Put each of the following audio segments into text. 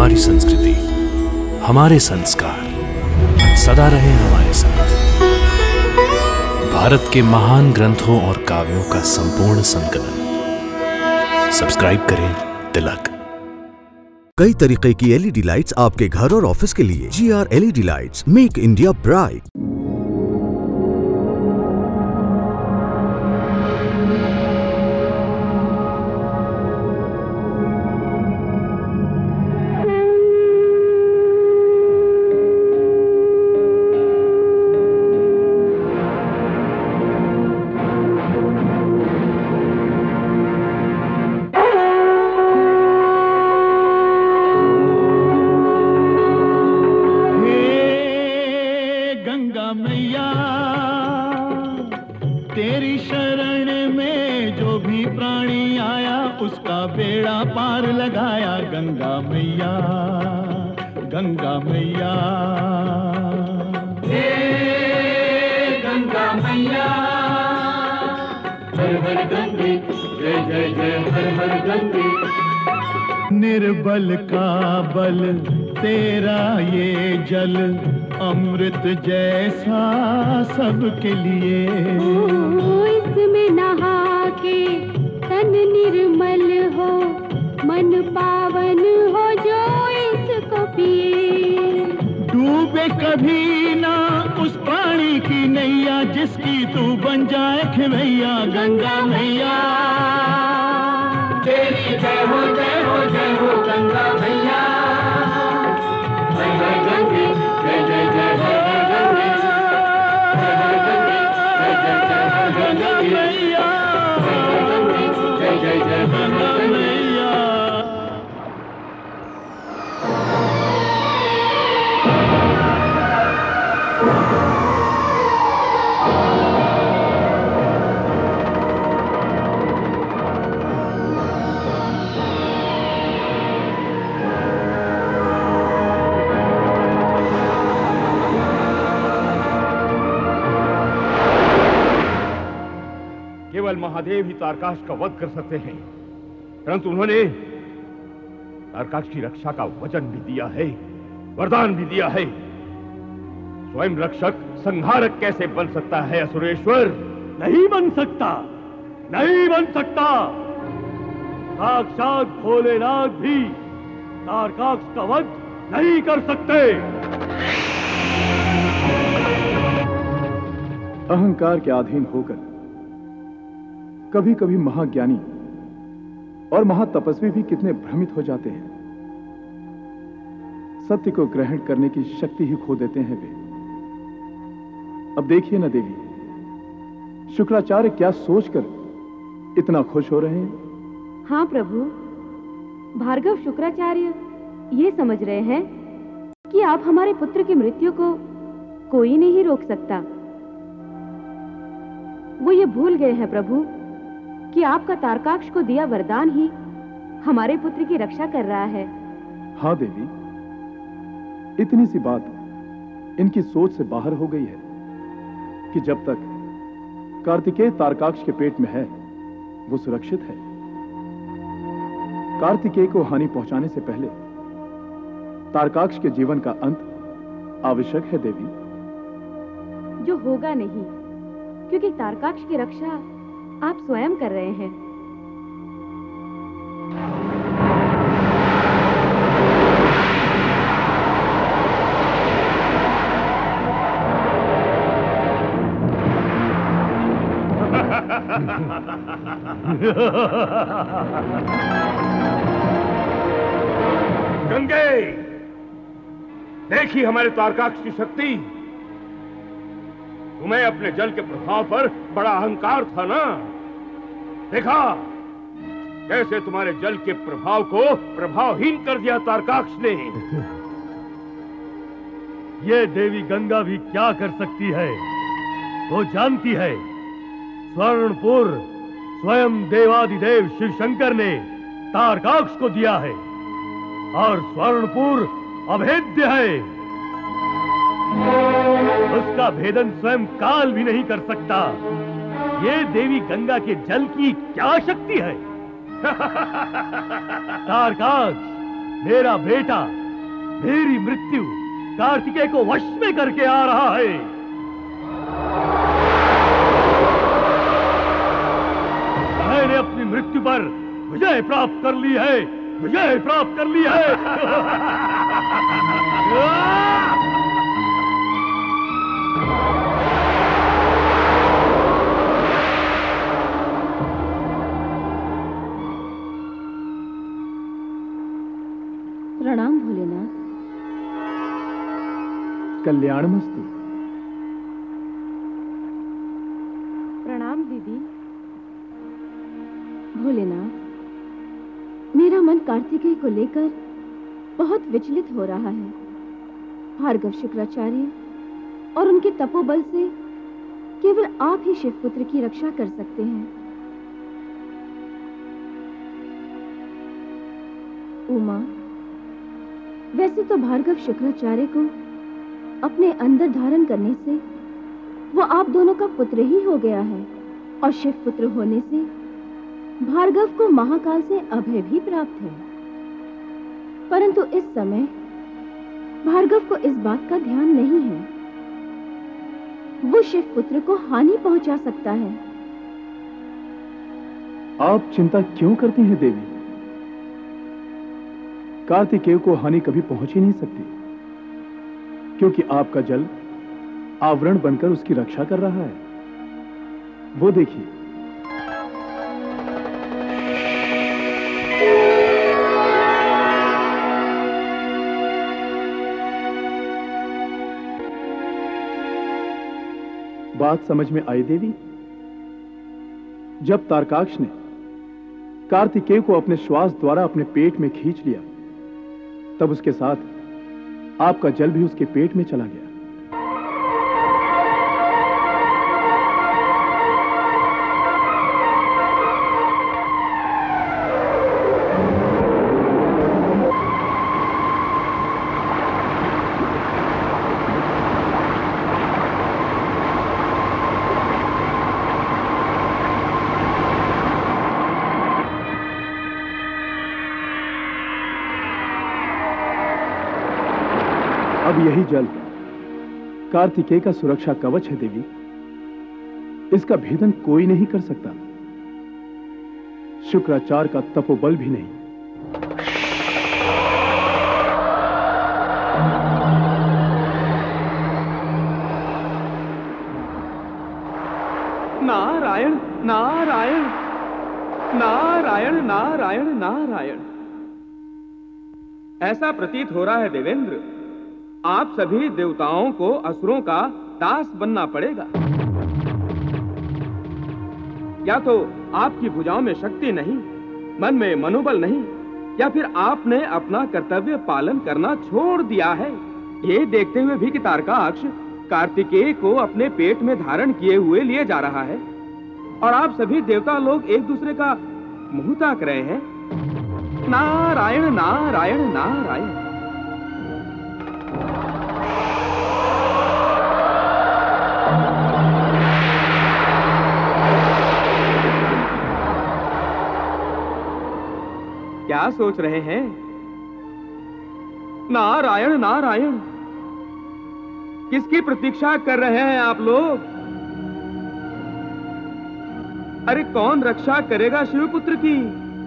हमारी संस्कृति, हमारे संस्कार सदा रहे हमारे साथ। भारत के महान ग्रंथों और काव्यों का संपूर्ण संकलन। सब्सक्राइब करें तिलक। कई तरीके की एलईडी लाइट्स आपके घर और ऑफिस के लिए। GR LED lights, make India bright. तेरी शरण में जो भी प्राणी आया उसका बेड़ा पार लगाया गंगा मैया, गंगा मैया। हे गंगा मैया, हर हर गंगे, जय जय जय हर हर गंगे। निर्बल का बल तेरा ये जल, अमृत जैसा सबके लिए। इसमें नहा के तन निर्मल हो, मन पावन हो जो इसको पिए। डूबे कभी ना उस प्राणी की नैया, जिसकी तू बन जाए खिवैया गंगा मैया। तेरी जय हो जय हो जय हो गंगा मैया। हर हर गंगे, जय जय जय हर हर गंगे, हर हर गंगे, जय जय जय हर हर गंगे मैया, हर हर गंगे, जय जय जय हर हर मैया। केवल महादेव ही तारकाश का वध कर सकते हैं, परंतु उन्होंने तारकाश की रक्षा का वचन भी दिया है, वरदान भी दिया है। स्वयं रक्षक संहारक कैसे बन सकता है असुरेश्वर? नहीं बन सकता, नहीं बन सकता। साक्षात भोलेनाथ भी तारकाश का वध नहीं कर सकते। अहंकार के अधीन होकर कभी कभी महाज्ञानी और महातपस्वी भी कितने भ्रमित हो जाते हैं। सत्य को ग्रहण करने की शक्ति ही खो देते हैं वे। अब देखिए ना देवी, शुक्राचार्य क्या सोचकर इतना खुश हो रहे हैं। हाँ प्रभु, भार्गव शुक्राचार्य ये समझ रहे हैं कि आप हमारे पुत्र की मृत्यु को कोई नहीं रोक सकता। वो ये भूल गए हैं प्रभु कि आपका तारकाक्ष को दिया वरदान ही हमारे पुत्र की रक्षा कर रहा है। हाँ देवी, इतनी सी बात इनकी सोच से बाहर हो गई है कि जब तक कार्तिकेय तारकाक्ष के पेट में है वो सुरक्षित है। कार्तिकेय को हानि पहुंचाने से पहले तारकाक्ष के जीवन का अंत आवश्यक है देवी। जो होगा नहीं, क्योंकि तारकाक्ष की रक्षा आप स्वयं कर रहे हैं। गंगे, देखी हमारे तारकाक्ष की शक्ति। तुम्हें अपने जल के प्रभाव पर बड़ा अहंकार था ना? देखा कैसे तुम्हारे जल के प्रभाव को प्रभावहीन कर दिया तारकाक्ष ने। ये देवी गंगा भी क्या कर सकती है? वो जानती है स्वर्णपुर स्वयं देवादिदेव शिव शंकर ने तारकाक्ष को दिया है और स्वर्णपुर अभेद्य है। उसका भेदन स्वयं काल भी नहीं कर सकता। ये देवी गंगा के जल की क्या शक्ति है? तारकाक्ष, मेरा बेटा मेरी मृत्यु कार्तिकेय को वश में करके आ रहा है। मैंने अपनी मृत्यु पर विजय प्राप्त कर ली है, विजय प्राप्त कर ली है। प्रणाम भोलेनाथ। कल्याणमस्तु। प्रणाम दीदी। भोलेनाथ, मेरा मन कार्तिकेय को लेकर बहुत विचलित हो रहा है। भार्गव शुक्राचार्य और उनके तपोबल से केवल आप ही शिवपुत्र की रक्षा कर सकते हैं। उमा, वैसे तो भार्गव शुक्राचार्य को अपने अंदर धारण करने से वो आप दोनों का पुत्र ही हो गया है, और शिव पुत्र होने से भार्गव को महाकाल से अभय भी प्राप्त है। परंतु इस समय भार्गव को इस बात का ध्यान नहीं है। वो शिव पुत्र को हानि पहुंचा सकता है। आप चिंता क्यों करती हैं देवी? कार्तिकेय को हानि कभी पहुंच ही नहीं सकती, क्योंकि आपका जल आवरण बनकर उसकी रक्षा कर रहा है। वो देखिए, बात समझ में आई देवी? जब तारकाक्ष ने कार्तिकेय को अपने श्वास द्वारा अपने पेट में खींच लिया, तब उसके साथ आपका जल भी उसके पेट में चला गया। अब यही जल कार्तिकेय का सुरक्षा कवच है देवी। इसका भेदन कोई नहीं कर सकता, शुक्राचार्य का तपोबल भी नहीं। नारायण नारायण नारायण नारायण नारायण। ऐसा प्रतीत हो रहा है देवेंद्र, आप सभी देवताओं को असुरों का दास बनना पड़ेगा। या तो आपकी भुजाओं में शक्ति नहीं, मन में मनोबल नहीं, या फिर आपने अपना कर्तव्य पालन करना छोड़ दिया है। ये देखते हुए भी कि तारकाक्ष कार्तिकेय को अपने पेट में धारण किए हुए लिए जा रहा है, और आप सभी देवता लोग एक दूसरे का मुंह ताक रहे हैं। नारायण नारायण नारायण। क्या सोच रहे हैं? नारायण नारायण। किसकी प्रतीक्षा कर रहे हैं आप लोग? अरे कौन रक्षा करेगा शिवपुत्र की?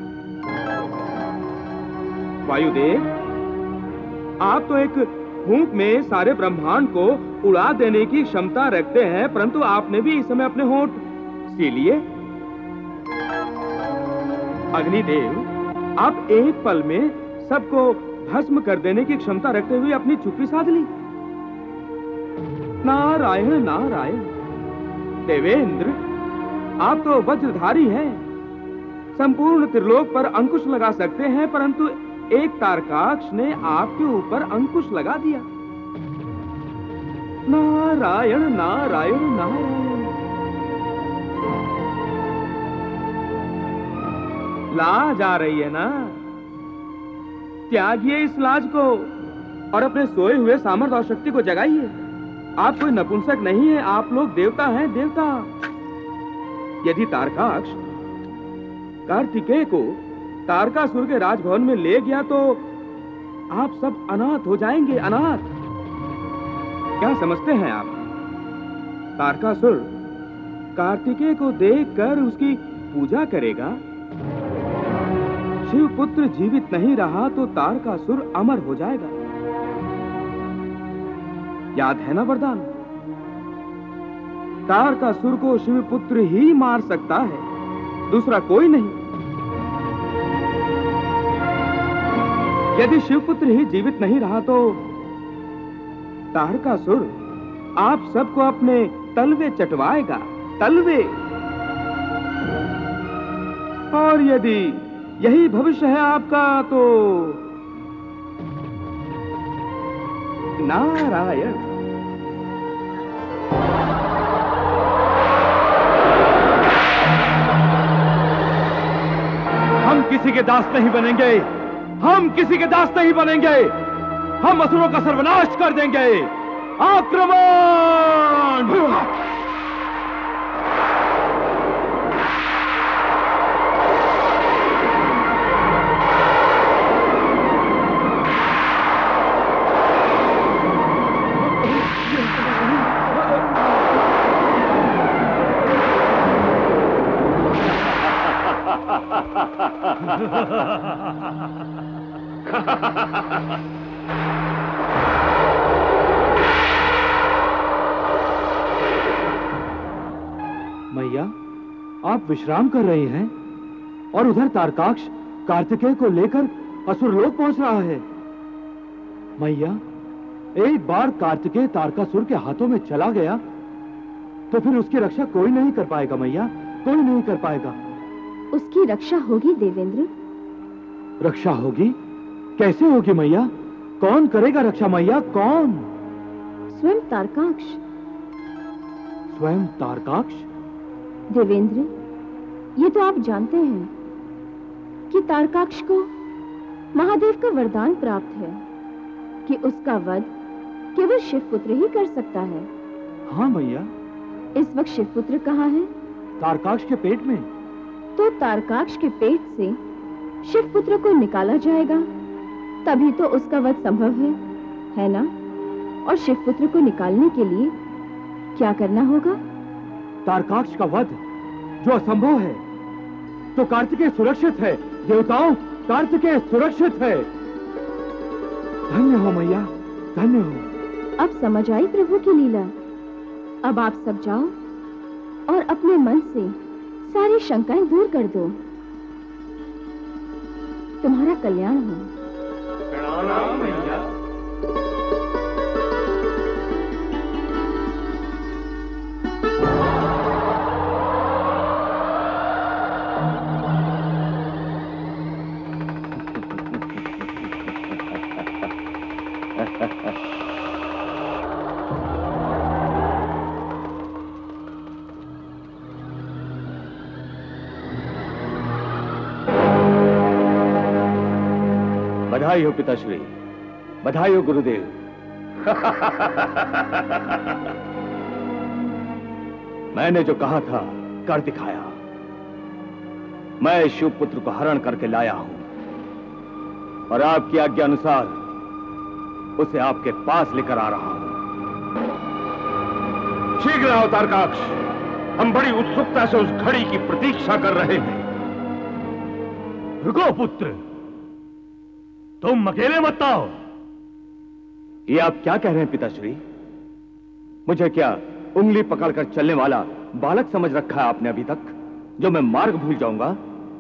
वायुदेव, आप तो एक फूंक में सारे ब्रह्मांड को उड़ा देने की क्षमता रखते हैं, परंतु आपने भी इस समय अपने होंठ सी लिए। अग्निदेव, आप एक पल में सबको भस्म कर देने की क्षमता रखते हुए अपनी चुप्पी साध ली। नारायण नारायण। देवेंद्र, आप तो वज्रधारी हैं, संपूर्ण त्रिलोक पर अंकुश लगा सकते हैं, परंतु एक तारकाक्ष ने आपके ऊपर अंकुश लगा दिया। नारायण नारायण नारायण। लाज आ रही है ना? त्यागिए इस लाज को और अपने सोए हुए सामर्थ्य और शक्ति को जगाइए। आप कोई नपुंसक नहीं है, आप लोग देवता हैं, देवता। यदि तारकाक्ष कार्तिकेय को तारकासुर के राजभवन में ले गया तो आप सब अनाथ हो जाएंगे, अनाथ। क्या समझते हैं आप? तारकासुर कार्तिकेय को देखकर उसकी पूजा करेगा। शिवपुत्र जीवित नहीं रहा तो तारकासुर अमर हो जाएगा। याद है ना वरदान? तारकासुर को शिवपुत्र ही मार सकता है, दूसरा कोई नहीं। यदि शिवपुत्र ही जीवित नहीं रहा तो तारकासुर आप सबको अपने तलवे चटवाएगा, तलवे। और यदि यही भविष्य है आपका तो नारायण। हम किसी के दास नहीं बनेंगे, हम किसी के दास नहीं बनेंगे। हम असुरों का सर्वनाश कर देंगे। आक्रमण! मैया, आप विश्राम कर रही हैं और उधर तारकाक्ष कार्तिकेय को लेकर असुरलोक पहुंच रहा है। मैया, एक बार कार्तिकेय तारकासुर के हाथों में चला गया तो फिर उसकी रक्षा कोई नहीं कर पाएगा मैया, कोई नहीं कर पाएगा। उसकी रक्षा होगी देवेंद्र। रक्षा होगी? कैसे होगी मैया? कौन करेगा रक्षा मैया, कौन? स्वयं तारकाक्ष। स्वयं तारकाक्ष? देवेंद्र, ये तो आप जानते हैं कि तारकाक्ष को महादेव का वरदान प्राप्त है कि उसका वध केवल शिवपुत्र ही कर सकता है। हाँ मैया। इस वक्त शिवपुत्र कहाँ है? तारकाक्ष के पेट में। तो तारकाक्ष के पेट से शिवपुत्र को निकाला जाएगा, तभी तो उसका वध संभव है ना? और शिवपुत्र को निकालने के लिए क्या करना होगा? तारकाक्ष का वध जो असंभव है, तो कार्तिकेय सुरक्षित है। देवताओं, कार्तिकेय सुरक्षित है। धन्य हो मैया, धन्य हो। अब समझ आई प्रभु की लीला। अब आप सब जाओ और अपने मन से सारी शंकाएं दूर कर दो। तुम्हारा कल्याण हो। प्रणाम मैया। बधाई हो पिताश्री, बधाई हो गुरुदेव। मैंने जो कहा था कर दिखाया। मैं शिवपुत्र को हरण करके लाया हूं और आपकी आज्ञा अनुसार उसे आपके पास लेकर आ रहा हूं। शीघ्र आओ तारकाक्ष, हम बड़ी उत्सुकता से उस घड़ी की प्रतीक्षा कर रहे हैं। रुको पुत्र, तुम अकेले मत आओ। ये आप क्या कह रहे हैं पिताश्री? मुझे क्या उंगली पकड़कर चलने वाला बालक समझ रखा है आपने अभी तक, जो मैं मार्ग भूल जाऊंगा?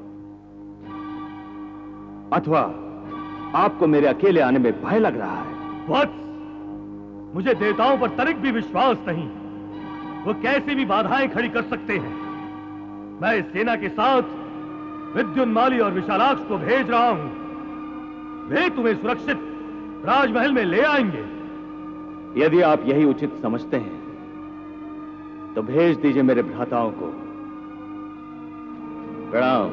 अथवा आपको मेरे अकेले आने में भय लग रहा है? वत्स, मुझे देवताओं पर तनिक भी विश्वास नहीं। वो कैसे भी बाधाएं खड़ी कर सकते हैं। मैं सेना के साथ विद्युन्माली और विशालाक्ष को भेज रहा हूं। वे तुम्हें सुरक्षित राजमहल में ले आएंगे। यदि आप यही उचित समझते हैं तो भेज दीजिए मेरे भ्राताओं को। प्रणाम।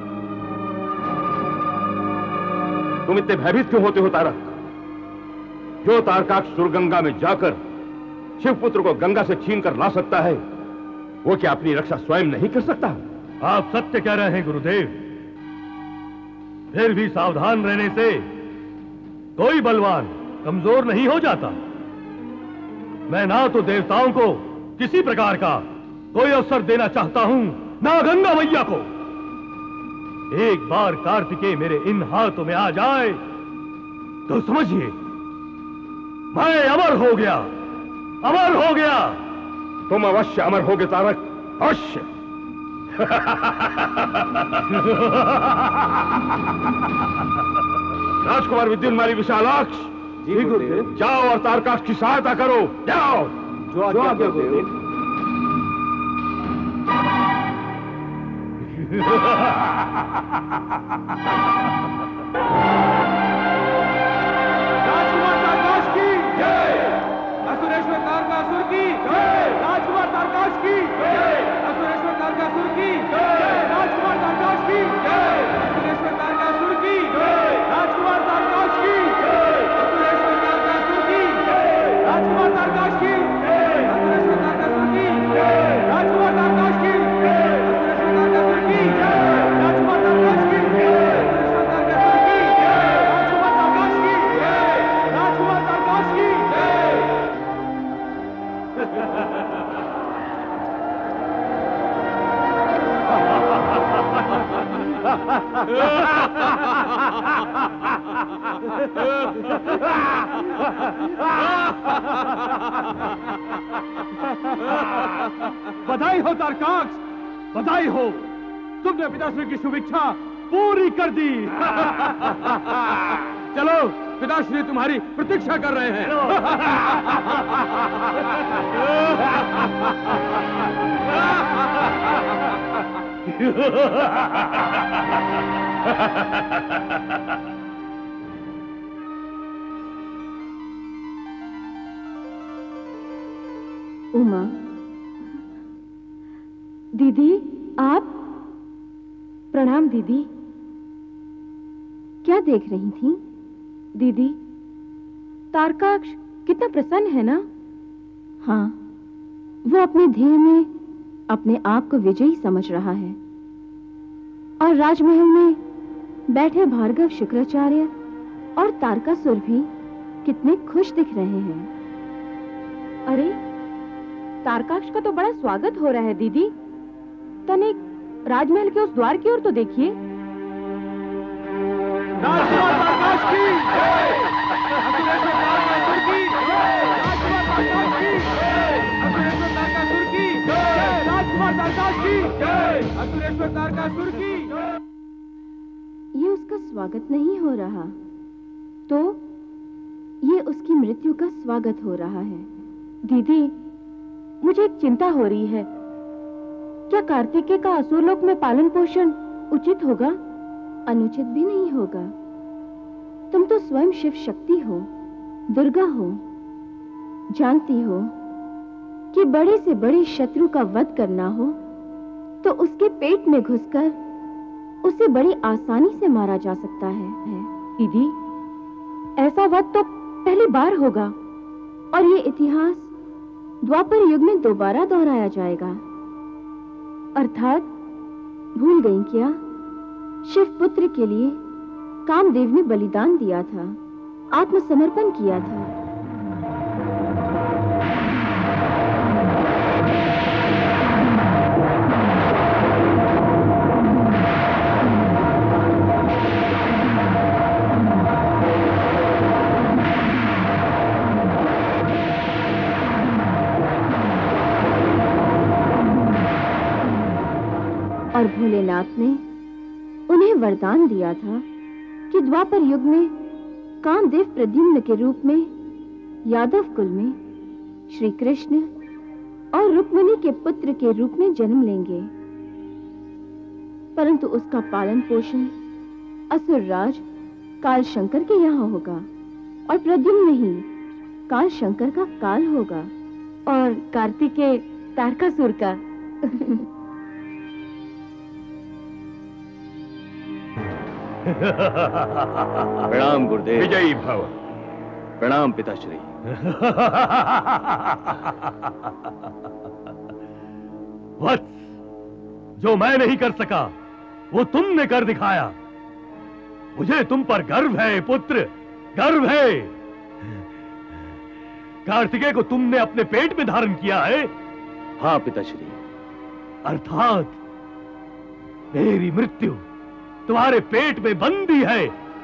तुम इतने भयभीत क्यों होते हो तारक? जो तारकाक्ष सुरगंगा में जाकर शिवपुत्र को गंगा से छीन कर ला सकता है, वो क्या अपनी रक्षा स्वयं नहीं कर सकता? आप सत्य कह रहे हैं गुरुदेव। फिर भी सावधान रहने से कोई बलवान कमजोर नहीं हो जाता। मैं ना तो देवताओं को किसी प्रकार का कोई अवसर देना चाहता हूं, ना गंगा मैया को। एक बार कार्तिकेय मेरे इन हाथों में आ जाए तो समझिए मैं अमर हो गया, अमर हो गया। तुम अवश्य अमर होगे तारक, अवश्य। राजकुमार विद्युन्माली विशालाक्ष, जी गुरुदेव। जाओ और तारकाक्ष की सहायता करो, जाओ। जो आज्ञा गुरुदेव। राजकुमार तारकाक्ष की जय, असुरेश्वर तारकासुर की जय, राजकुमार तारकाक्ष की जय, असुरेश्वर तारकासुर की जय, राजकुमार तारकाक्ष की जय, असुरेश्वर तारकासुर की जय, राजकुमार तारकाक्ष की जय, असुरेश्वर तारकासुर की जय, राजकुमार तारकाक्ष की जय, असुरेश्वर तारकासुर की जय, राजकुमार तारकाक्ष की जय, असुरेश्वर तारकासुर की जय, राजकुमार तारकाक्ष की जय, असुरेश्वर तारकासुर की जय, राजकुमार तारकाक्ष की जय, राजकुमार तारकाक्ष की जय। बधाई हो तारकाक्ष, बधाई हो। तुमने पिताश्री की शुभेच्छा पूरी कर दी। चलो, पिताश्री तुम्हारी प्रतीक्षा कर रहे हैं। उमा, दीदी, आप? प्रणाम दीदी। क्या देख रही थी दीदी? तारकाक्ष कितना प्रसन्न है ना? हाँ, वो अपने ध्येय में अपने आप को विजयी समझ रहा है। और राजमहल में बैठे भार्गव शुक्राचार्य और तारकासुर भी कितने खुश दिख रहे हैं। अरे, तारकाक्ष का तो बड़ा स्वागत हो रहा है दीदी। तनिक राजमहल के उस द्वार की ओर तो देखिए। राजकुमार तारकाक्ष की जय, असुरेश्वर तारकासुर की जय, राजकुमार तारकाक्ष की जय, असुरेश्वर तारकासुर की जय, राजकुमार तारकाक्ष की जय, असुरेश्वर तारकासुर की जय। ये उसका स्वागत नहीं हो रहा तो ये उसकी मृत्यु का स्वागत हो रहा है। दीदी, मुझे एक चिंता हो रही है। क्या कार्तिकेय का असुरलोक में पालन पोषण उचित होगा? अनुचित भी नहीं होगा। तुम तो स्वयं शिव शक्ति हो, दुर्गा हो, जानती हो कि बड़े से बड़े शत्रु का वध करना हो तो उसके पेट में घुसकर उसे बड़ी आसानी से मारा जा सकता है। दीदी, ऐसा वध तो पहली बार होगा और ये इतिहास द्वापर युग में दोबारा दोहराया जाएगा। अर्थात भूल गई क्या? शिव पुत्र के लिए कामदेव ने बलिदान दिया था, आत्मसमर्पण किया था। और भोलेनाथ ने उन्हें वरदान दिया था कि द्वापर युग में कामदेव प्रद्युम्न के रूप में यादव कुल में श्री कृष्ण और रुक्मिणी के पुत्र के रूप में जन्म लेंगे। परंतु उसका पालन पोषण असुरराज कालशंकर के यहाँ होगा और प्रद्युम्न ही कालशंकर का काल होगा और कार्तिकेय तारकासुर का। प्रणाम गुरुदेव। विजयी भव। प्रणाम पिताश्री। वत्स, जो मैं नहीं कर सका वो तुमने कर दिखाया। मुझे तुम पर गर्व है पुत्र, गर्व है। कार्तिकेय को तुमने अपने पेट में धारण किया है। हाँ पिताश्री। अर्थात मेरी मृत्यु तुम्हारे पेट में बंदी है।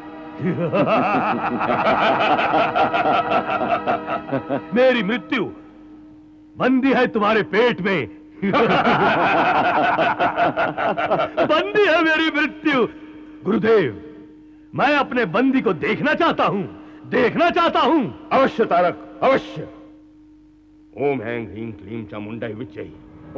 मेरी मृत्यु बंदी है तुम्हारे पेट में। बंदी है मेरी मृत्यु। गुरुदेव, मैं अपने बंदी को देखना चाहता हूं, देखना चाहता हूं। अवश्य तारक, अवश्य। ओम हैं ह्रीं क्लीं चामुंडाई विच्चै।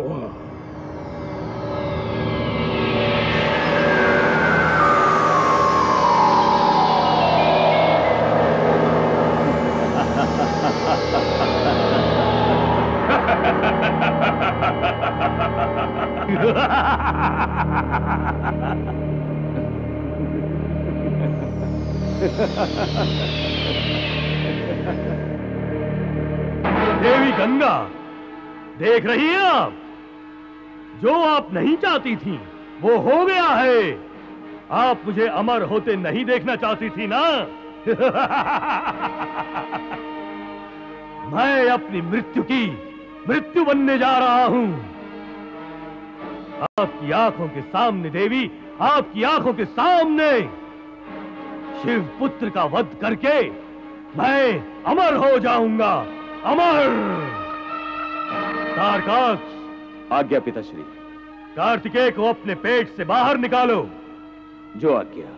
देवी गंगा, देख रही हैं आप? जो आप नहीं चाहती थी वो हो गया है। आप मुझे अमर होते नहीं देखना चाहती थी ना? मैं अपनी मृत्यु बनने जा रहा हूं। आपकी आंखों के सामने देवी, आपकी आंखों के सामने शिव पुत्र का वध करके मैं अमर हो जाऊंगा, अमर। तारकाक्ष, आज्ञा पिताश्री। कार्तिकेय को अपने पेट से बाहर निकालो। जो आज्ञा।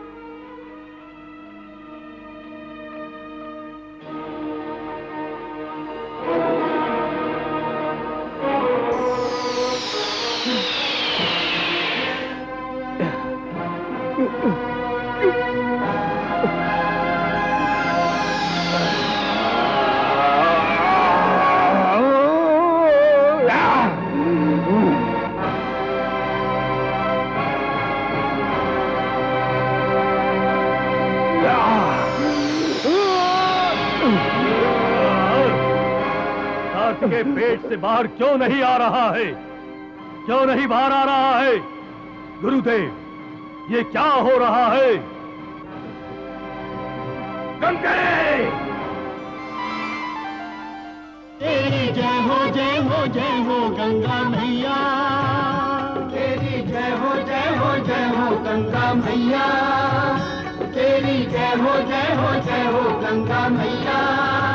के पेट से बाहर क्यों नहीं आ रहा है? क्यों नहीं बाहर आ रहा है? गुरुदेव, ये क्या हो रहा है? गंगे! तेरी जय हो, जय हो, जय हो गंगा मैया। तेरी जय हो, जय हो, जय हो गंगा मैया। तेरी जय हो, जय हो, जय हो गंगा मैया।